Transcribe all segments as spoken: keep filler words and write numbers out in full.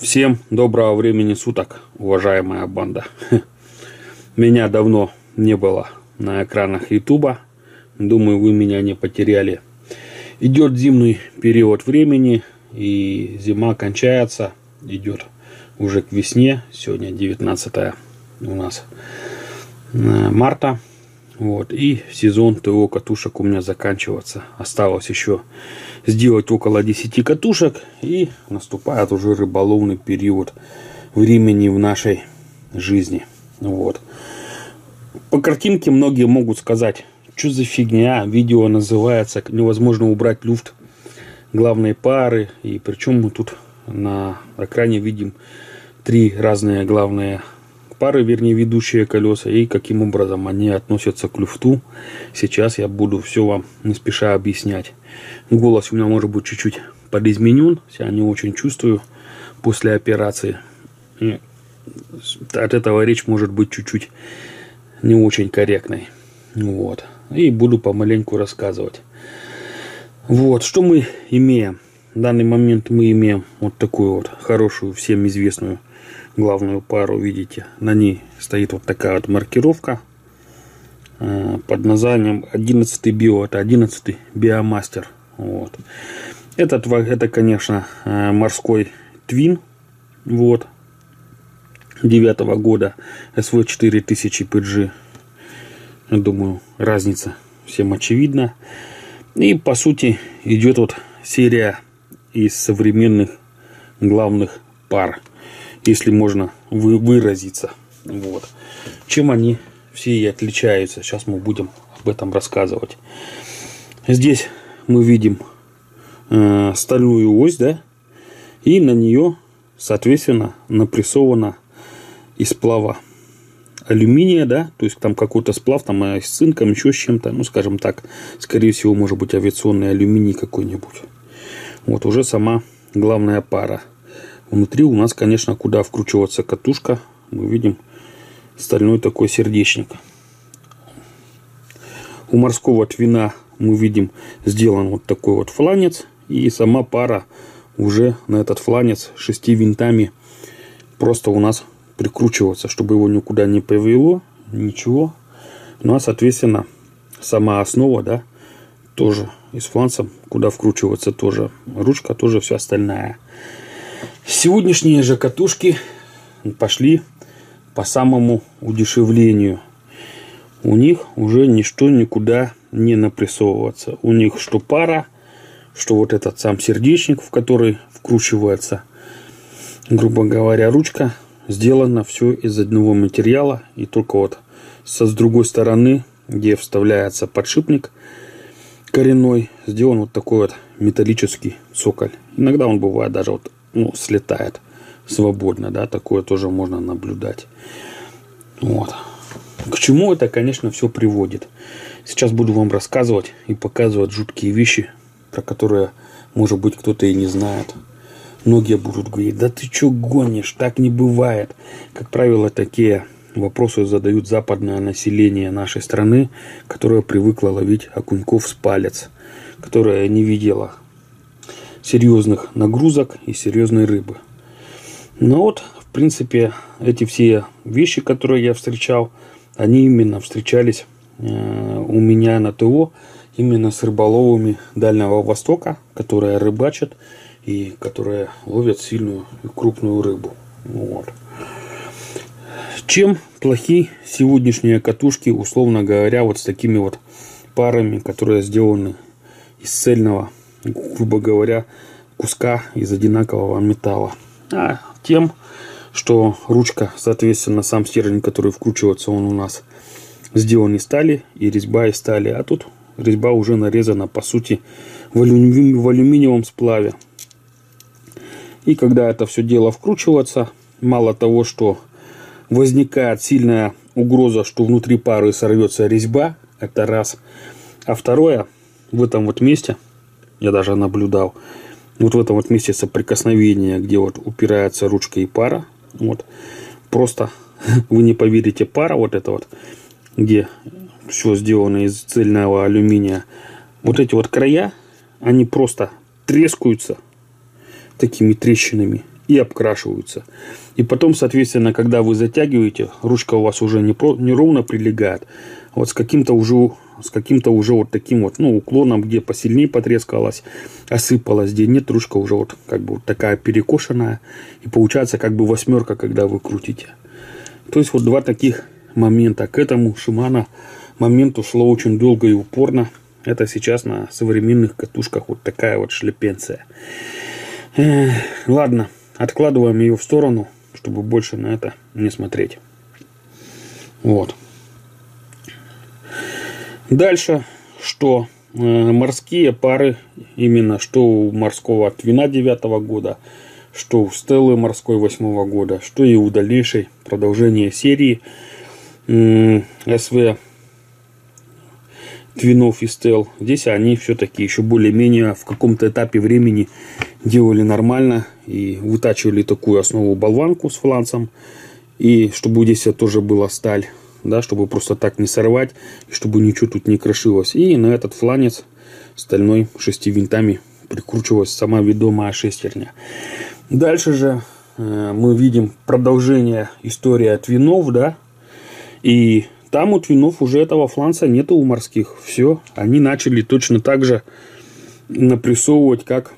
Всем доброго времени суток, уважаемая банда. Меня давно не было на экранах ютуба. Думаю, вы меня не потеряли. Идет зимний период времени, и зима кончается. Идет уже к весне. Сегодня девятнадцатое у нас марта. Вот, и сезон ТО катушек у меня заканчивается. Осталось еще сделать около десяти катушек, и наступает уже рыболовный период времени в нашей жизни. Вот. По картинке многие могут сказать, что за фигня, видео называется «Невозможно убрать люфт главной пары». И причем мы тут на экране видим три разные главные пары, вернее, ведущие колеса, и каким образом они относятся к люфту. Сейчас я буду все вам не спеша объяснять. Голос у меня может быть чуть-чуть подизменен, я не очень чувствую после операции. И от этого речь может быть чуть-чуть не очень корректной. Вот. И буду помаленьку рассказывать. Вот, что мы имеем. В данный момент мы имеем вот такую вот хорошую, всем известную главную пару, видите, на ней стоит вот такая вот маркировка э, под названием одиннадцатый био, это одиннадцатый биомастер. Вот. Этот, это, конечно, э, морской твин, вот, девятого года, эс ви четыре тысячи пи джи. Я думаю, разница всем очевидна. И по сути идет вот серия из современных главных пар, если можно вы, выразиться. Вот. Чем они все и отличаются. Сейчас мы будем об этом рассказывать. Здесь мы видим э, стальную ось, да, и на нее, соответственно, напрессована из сплава алюминия, да, то есть там какой-то сплав, там с цинком, еще с чем-то, ну, скажем так, скорее всего, может быть, авиационный алюминий какой-нибудь. Вот уже сама главная пара. Внутри у нас, конечно, куда вкручиваться катушка. Мы видим стальной такой сердечник. У морского твина мы видим сделан вот такой вот фланец. И сама пара уже на этот фланец шести винтами просто у нас прикручиваться, чтобы его никуда не повело, ничего. Ну а, соответственно, сама основа, да, тоже и с фланцем, куда вкручиваться тоже. Ручка тоже вся остальная. Сегодняшние же катушки пошли по самому удешевлению. У них уже ничто никуда не напрессовывается. У них что пара, что вот этот сам сердечник, в который вкручивается, грубо говоря, ручка, сделано все из одного материала. И только вот со с другой стороны, где вставляется подшипник коренной, сделан вот такой вот металлический цоколь. Иногда он бывает даже вот, ну, слетает свободно, да, такое тоже можно наблюдать. Вот. К чему это, конечно, все приводит. Сейчас буду вам рассказывать и показывать жуткие вещи, про которые, может быть, кто-то и не знает. Многие будут говорить: да ты что гонишь, так не бывает. Как правило, такие вопросы задают западное население нашей страны, которое привыкло ловить окуньков с палец, которое не видело серьезных нагрузок и серьезной рыбы. Но вот, в принципе, эти все вещи, которые я встречал, они именно встречались э, у меня на ТО именно с рыболовами Дальнего Востока, которые рыбачат и которые ловят сильную и крупную рыбу. Вот. Чем плохи сегодняшние катушки, условно говоря, вот с такими вот парами, которые сделаны из цельного, грубо говоря, куска из одинакового металла? А тем, что ручка, соответственно, сам стержень, который вкручивается, он у нас сделан из стали, и резьба из стали. А тут резьба уже нарезана, по сути, в, алюми... в алюминиевом сплаве. И когда это все дело вкручивается, мало того, что возникает сильная угроза, что внутри пары сорвется резьба, это раз. А второе, в этом вот месте, я даже наблюдал, вот в этом вот месте соприкосновения, где вот упирается ручка и пара, вот, просто вы не поверите, пара вот эта вот, где все сделано из цельного алюминия, вот эти вот края, они просто трескаются такими трещинами. и обкрашиваются. И потом, соответственно, когда вы затягиваете, ручка у вас уже не, про, не ровно прилегает, а вот с каким-то уже, с каким-то уже вот таким вот, ну, уклоном, где посильнее потрескалась, осыпалась, где нет, ручка уже вот как бы вот такая перекошенная. И получается как бы восьмерка, когда вы крутите. То есть вот два таких момента. К этому Shimano моменту шло очень долго и упорно. Это сейчас на современных катушках вот такая вот шлепенция. Эх, ладно, откладываем ее в сторону, чтобы больше на это не смотреть. Вот. Дальше, что э, морские пары, именно что у морского Твина девятого года, что у Стеллы морской восьмого года, что и у дальнейшей продолжения серии э, эс ви Твинов и Стелл. Здесь они все-таки еще более-менее в каком-то этапе времени делали нормально и вытачивали такую основу болванку с фланцем. И чтобы здесь тоже была сталь, да, чтобы просто так не сорвать, и чтобы ничего тут не крошилось. И на этот фланец стальной шести винтами прикручивалась сама ведомая шестерня. Дальше же э, мы видим продолжение истории Твинов, да, и там у Твинов уже этого фланца нету у морских. Все, они начали точно так же напрессовывать, как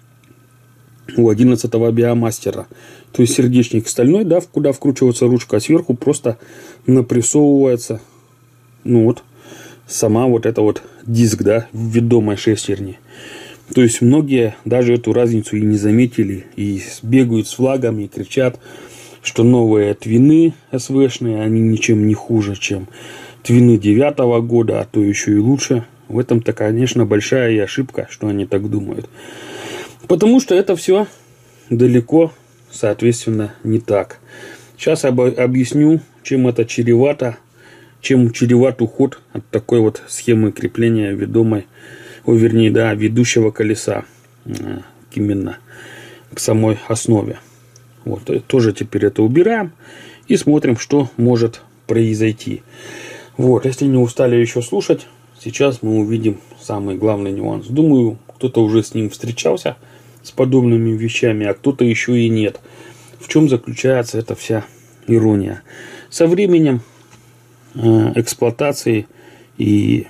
у одиннадцатого биомастера. То есть сердечник стальной, да, куда вкручивается ручка, а сверху просто напрессовывается, ну вот, сама вот эта вот диск, да, ведомой шестерни. То есть многие даже эту разницу и не заметили, и бегают с флагами, и кричат, что новые Твины эс ви-шные, они ничем не хуже, чем Твины девятого года, а то еще и лучше. В этом-то, конечно, большая и ошибка, что они так думают. Потому что это все далеко, соответственно, не так. Сейчас об- объясню, чем это чревато, чем чреват уход от такой вот схемы крепления ведомой, о, вернее, да, ведущего колеса э, именно к самой основе. Вот, тоже теперь это убираем и смотрим, что может произойти. Вот, если не устали еще слушать, сейчас мы увидим самый главный нюанс. Думаю, кто-то уже с ним встречался, с подобными вещами, а кто-то еще и нет. В чем заключается эта вся ирония? Со временем э, эксплуатации и,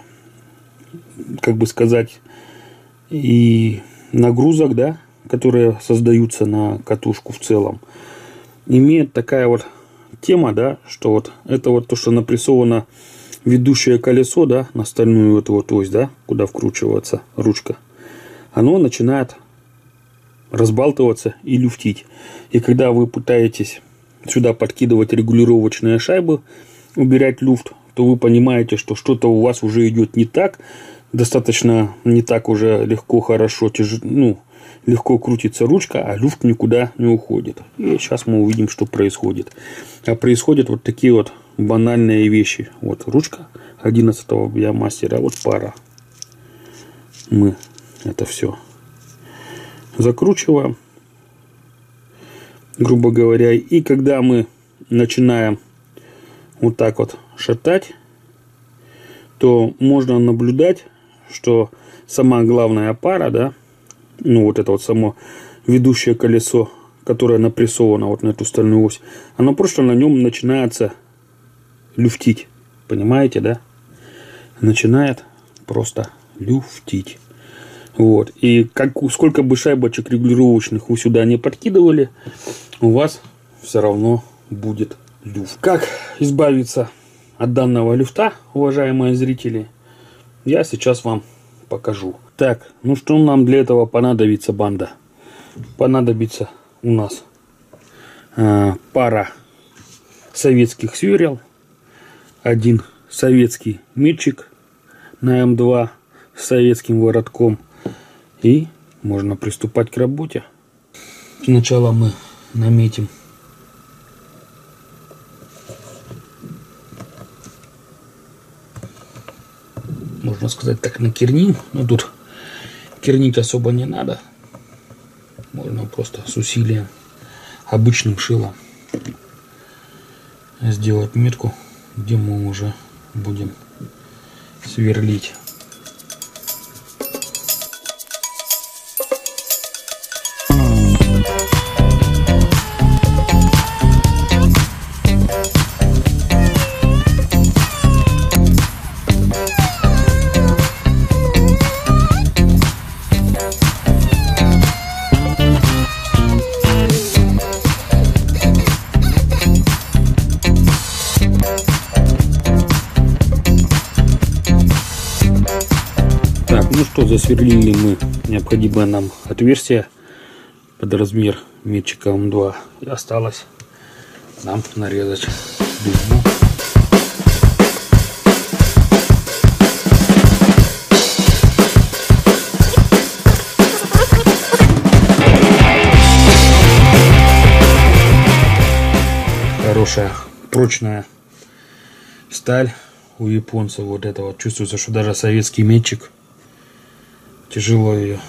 как бы сказать, и нагрузок, да, которые создаются на катушку в целом, имеет такая вот тема, да, что вот это вот то, что напрессовано ведущее колесо, да, на стальную вот, вот ось, да, куда вкручивается ручка, оно начинает разбалтываться и люфтить. И когда вы пытаетесь сюда подкидывать регулировочные шайбы, убирать люфт, то вы понимаете, что что-то у вас уже идет не так, достаточно не так уже легко, хорошо, тяж... ну, легко крутится ручка, а люфт никуда не уходит. И сейчас мы увидим, что происходит. А происходят вот такие вот банальные вещи. Вот ручка одиннадцатого биомастера, вот пара. Мы это все закручиваем, грубо говоря. И когда мы начинаем вот так вот шатать, то можно наблюдать, что сама главная пара, да, ну вот это вот само ведущее колесо, которое напрессовано вот на эту стальную ось, оно просто на нем начинается люфтить. Понимаете, да? Начинает просто люфтить. Вот. И как, сколько бы шайбочек регулировочных вы сюда не подкидывали, у вас все равно будет люфт. Как избавиться от данного люфта, уважаемые зрители, я сейчас вам покажу. Так, ну что нам для этого понадобится, банда? Понадобится у нас э, пара советских сверел, один советский метчик на эм два с советским воротком, и можно приступать к работе. Сначала мы наметим можно сказать так, накерним, но тут кернить особо не надо, можно просто с усилием обычным шилом сделать метку, где мы уже будем сверлить. что, засверлили мы необходимое нам отверстие под размер метчика эм два. И осталось нам нарезать резьбу. Хорошая, прочная сталь у японцев. Вот это вот чувствуется, что даже советский метчик тяжело ее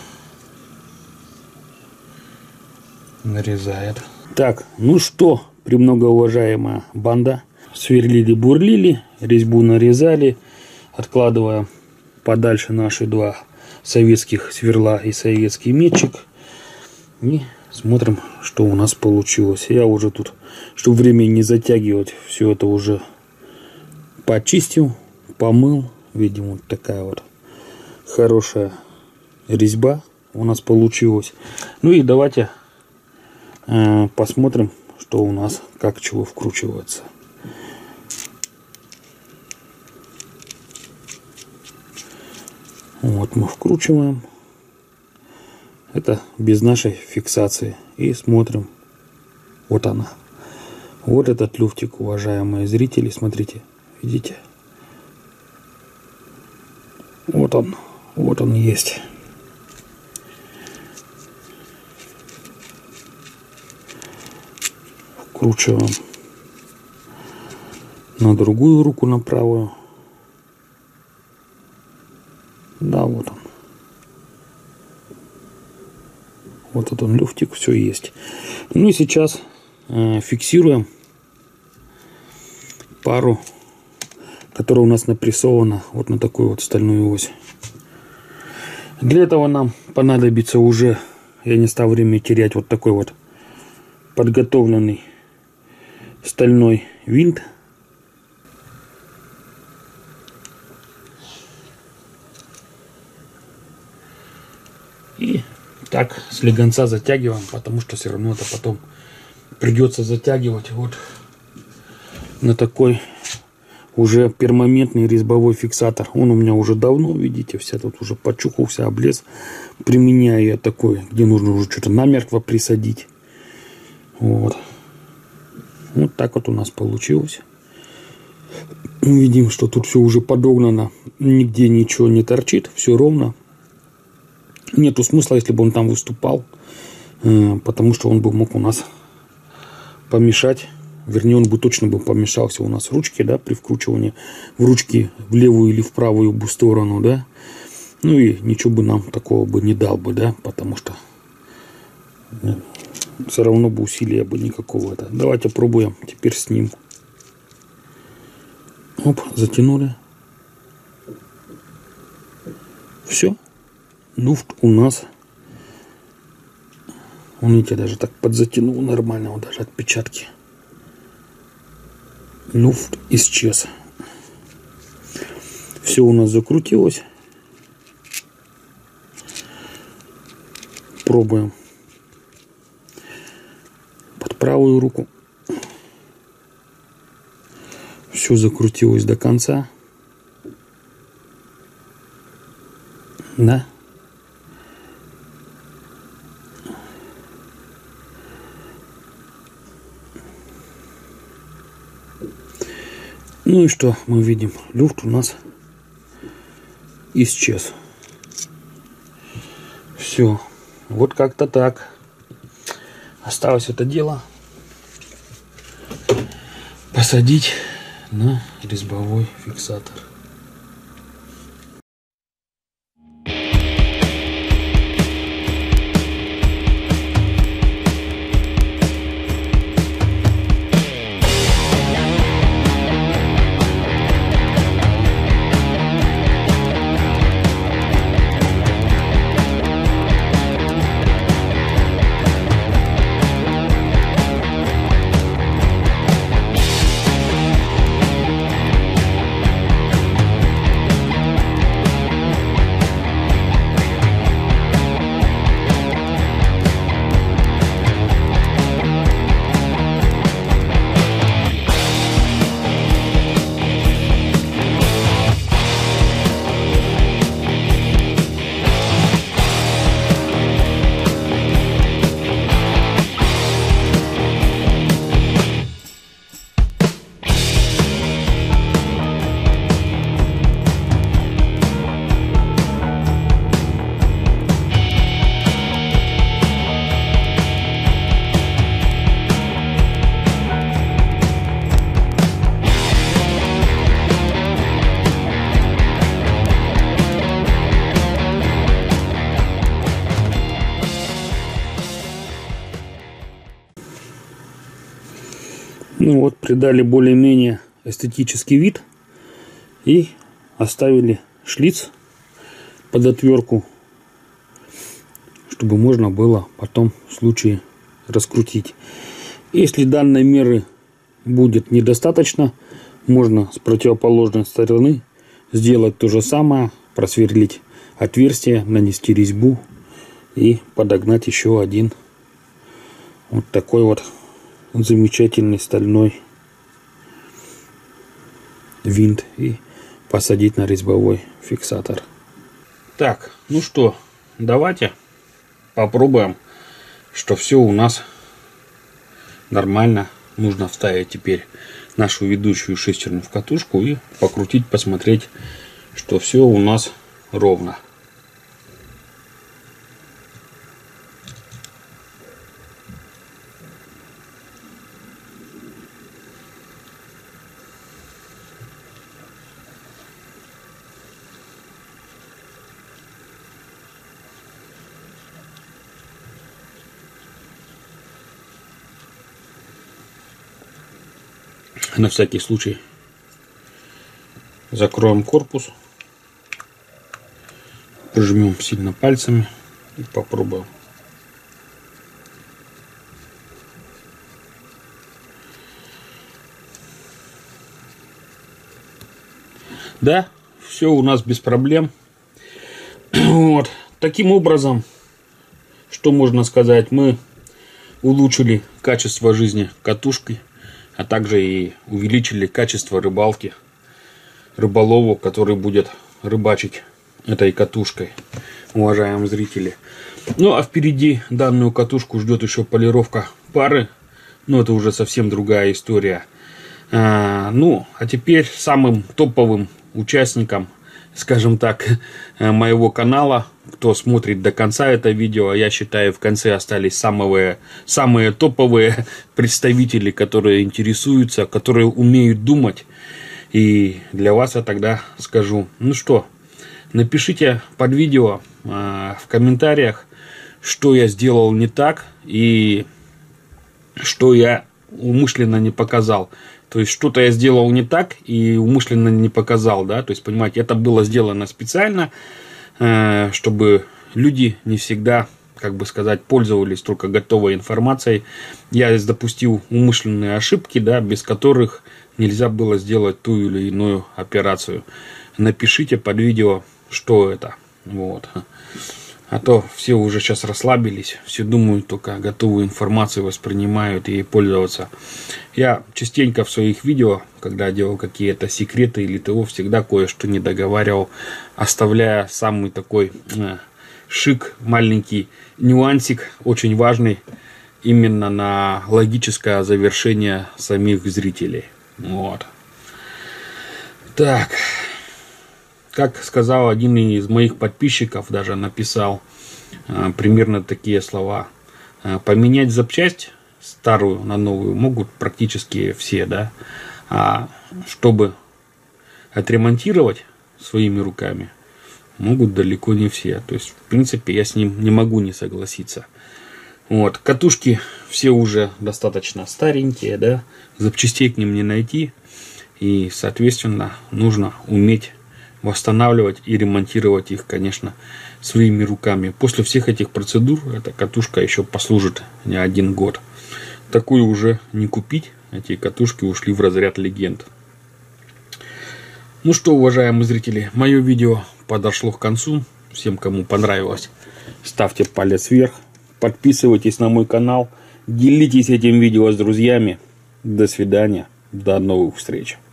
нарезает. Так, ну что, премногоуважаемая банда, сверлили-бурлили, резьбу нарезали, откладываем подальше наши два советских сверла и советский метчик и смотрим, что у нас получилось. Я уже тут, чтобы время не затягивать, все это уже почистил, помыл. Видимо, вот такая вот хорошая резьба у нас получилась. Ну и давайте э, посмотрим, что у нас, как чего вкручивается. Вот мы вкручиваем. Это без нашей фиксации. И смотрим. Вот она. Вот этот люфтик, уважаемые зрители. Смотрите. Видите? Вот он. Вот он есть. Вкручиваем на другую руку, на правую. Да, вот он. Вот этот он люфтик, все есть. Ну и сейчас э, фиксируем пару, которая у нас напрессована вот на такую вот стальную ось. Для этого нам понадобится уже, я не стал время терять, вот такой вот подготовленный стальной винт. И так слегонца затягиваем, потому что все равно это потом придется затягивать вот на такой уже перманентный резьбовой фиксатор. Он у меня уже давно, видите, вся тут уже почухался, облез. Применяю я такой, где нужно уже что-то намертво присадить. Вот. Вот так вот у нас получилось. Мы видим, что тут все уже подогнано, нигде ничего не торчит, все ровно. Нету смысла, если бы он там выступал, потому что он бы мог у нас помешать. Вернее, он бы точно бы помешался у нас в ручке, да, при вкручивании в ручки в левую или в правую бы сторону, да. Ну и ничего бы нам такого бы не дал бы, да, потому что все равно бы усилия бы никакого. -то. Давайте пробуем теперь с ним. Оп, затянули. Все. Люфт у нас, он, видите, даже так подзатянул нормально, вот даже отпечатки. Люфт исчез. Все у нас закрутилось. Пробуем под правую руку. Все закрутилось до конца. Да. Ну и что мы видим? Люфт у нас исчез. Все. Вот как-то так. Осталось это дело посадить на резьбовой фиксатор. Ну вот, придали более-менее эстетический вид и оставили шлиц под отвертку, чтобы можно было потом в случае раскрутить. Если данной меры будет недостаточно, можно с противоположной стороны сделать то же самое, просверлить отверстие, нанести резьбу и подогнать еще один вот такой вот замечательный стальной винт и посадить на резьбовой фиксатор. Так, ну что, давайте попробуем, что все у нас нормально. Нужно вставить теперь нашу ведущую шестерню в катушку и покрутить, посмотреть, что все у нас ровно. На всякий случай закроем корпус, прижмем сильно пальцами и попробуем. Да, все у нас без проблем. Вот. Таким образом, что можно сказать, мы улучшили качество жизни катушки, а также и увеличили качество рыбалки рыболову, который будет рыбачить этой катушкой, уважаемые зрители. Ну а впереди данную катушку ждет еще полировка пары, но это уже совсем другая история. А, ну а теперь самым топовым участником, скажем так, моего канала, кто смотрит до конца это видео, я считаю, в конце остались самые, самые топовые представители, которые интересуются, которые умеют думать. И для вас я тогда скажу, ну что, напишите под видео э, в комментариях, что я сделал не так и что я умышленно не показал. То есть что-то я сделал не так и умышленно не показал, да, то есть, понимаете, это было сделано специально, э, чтобы люди не всегда, как бы сказать, пользовались только готовой информацией. Я допустил умышленные ошибки, да, без которых нельзя было сделать ту или иную операцию. Напишите под видео, что это, вот. А то все уже сейчас расслабились, все думают, только готовую информацию воспринимают и ей пользоваться. Я частенько в своих видео, когда делал какие-то секреты или того, всегда кое-что не договаривал, оставляя самый такой э, шик, маленький нюансик, очень важный, именно на логическое завершение самих зрителей. Вот. Так. Как сказал один из моих подписчиков, даже написал э, примерно такие слова. Э, поменять запчасть старую на новую могут практически все, да. А чтобы отремонтировать своими руками могут далеко не все. То есть, в принципе, я с ним не могу не согласиться. Вот. Катушки все уже достаточно старенькие, да. Запчастей к ним не найти. И, соответственно, нужно уметь восстанавливать и ремонтировать их, конечно, своими руками. После всех этих процедур эта катушка еще послужит не один год. Такую уже не купить. Эти катушки ушли в разряд легенд. Ну что, уважаемые зрители, мое видео подошло к концу. Всем, кому понравилось, ставьте палец вверх. Подписывайтесь на мой канал. Делитесь этим видео с друзьями. До свидания. До новых встреч.